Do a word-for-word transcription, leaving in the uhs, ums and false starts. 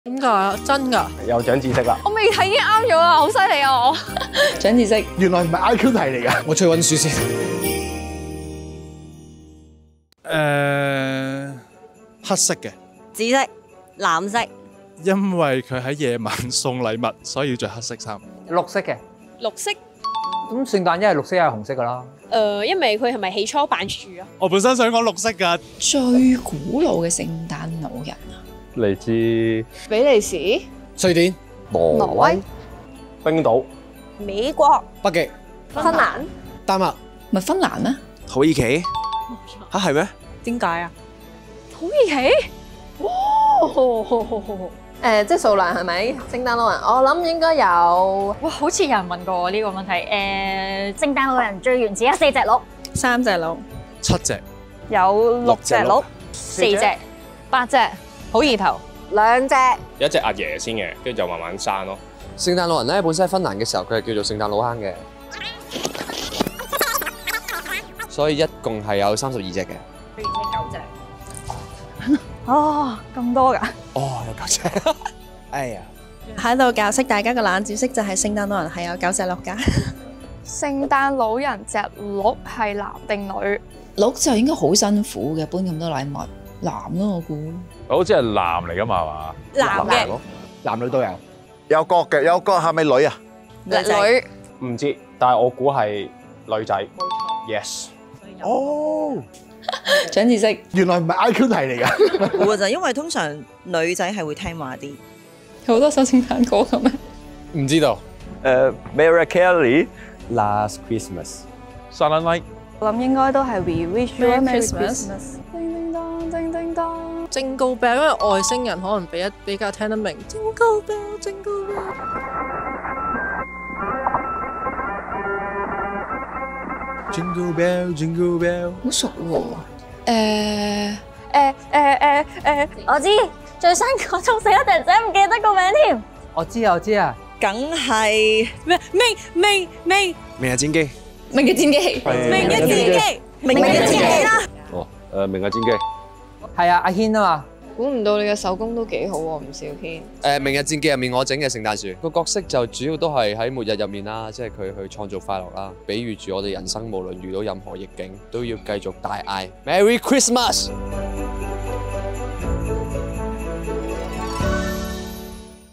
點解啊？真㗎？ 又長知識啦！ 我未睇已經啱咗啦，好犀利啊我！ 長知識， 原來唔係 I Q 題嚟㗎。 我出去揾書先。 誒，黑色嘅。 紫色、藍色。 因為佢喺夜晚送禮物，所以要着黑色衫。 綠色嘅。 綠色。 咁聖誕一係綠色一係紅色㗎啦。 誒，因為佢係咪起初扮樹啊？ 我本身想講綠色㗎。 最古老嘅聖誕老人啊！ 嚟自比利時、 瑞典、 挪威、 冰島、 美國、 北極、 芬蘭、 丹麥， 咪芬蘭咩？ 土耳其嚇係咩？ 點解啊？土耳其？哇！ 誒，即係數量係咪？聖誕老人，我諗應該有。 哇，好似有人問過我呢個問題。誒，聖誕老人最原始有四隻鹿， 三隻鹿， 七隻， 有六隻鹿，四隻，八隻，好意頭，兩隻。 有一隻阿爺先嘅，跟住就慢慢生咯。 聖誕老人咧本身喺芬蘭嘅時候，佢係叫做聖誕老坑嘅，所以一共係有三十二隻嘅。 最原始九隻。 哦，咁多㗎？ 哦，有九隻。哎呀！ 喺度教識大家嘅冷知識就係聖誕老人係有九隻鹿㗎。 聖誕老人隻鹿係男定女？ 鹿就應該好辛苦嘅，搬咁多禮物，男咯我估。 好似係男嚟㗎嘛係嘛？ 男嘅， 男女都有。 有角嘅，有角係咪女啊？ 女。 唔知，但係我估係女仔。Yes。 哦。 長知識， 原來唔係 I Q 題嚟㗎。 估嘅就因為通常女仔係會聽話啲。 好多首聖誕歌嘅咩？ 唔知道。 誒 ，Mariah Carey，Last Christmas。Silent Night。 我諗應該都係 We Wish You a Merry Christmas。 叮叮當，叮叮當。Jingle Bell，因為外星人可能比一比較聽得明。Jingle Bell，Jingle Bell。 Jingle bell, jingle bell， 好熟喎。誒誒誒誒誒， 我知最新嗰種死得突然間唔記得個名添。 我知啊，我知啊， 梗係咩明明明明日戰機， 明日戰機， 明日戰機，明日戰機啦。 哦，誒，明日戰機。 係啊，阿軒啊嘛。 估唔到你嘅手工都幾好喎，吳兆軒。 誒，明日戰記入面我整嘅聖誕樹，個角色就主要都係喺末日入面啦，即係佢去創造快樂啦，比喻住我哋人生無論遇到任何逆境，都要繼續大嗌 Merry Christmas。